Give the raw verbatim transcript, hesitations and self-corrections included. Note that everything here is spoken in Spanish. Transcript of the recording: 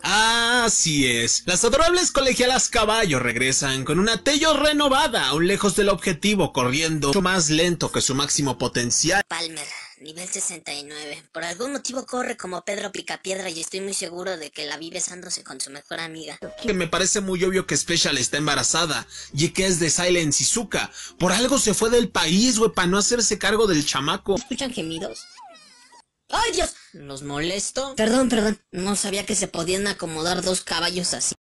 Así es, las adorables colegialas Caballo regresan con una Tello renovada, aún lejos del objetivo, corriendo mucho más lento que su máximo potencial. Palmer, nivel sesenta y nueve. Por algún motivo corre como Pedro Picapiedra y estoy muy seguro de que la vi besándose con su mejor amiga. Que me parece muy obvio que Special está embarazada, y que es de Silent Shizuka. Por algo se fue del país, güey, para no hacerse cargo del chamaco. ¿Escuchan gemidos? ¡Ay, Dios! ¿Los molesto? Perdón, perdón. No sabía que se podían acomodar dos caballos así.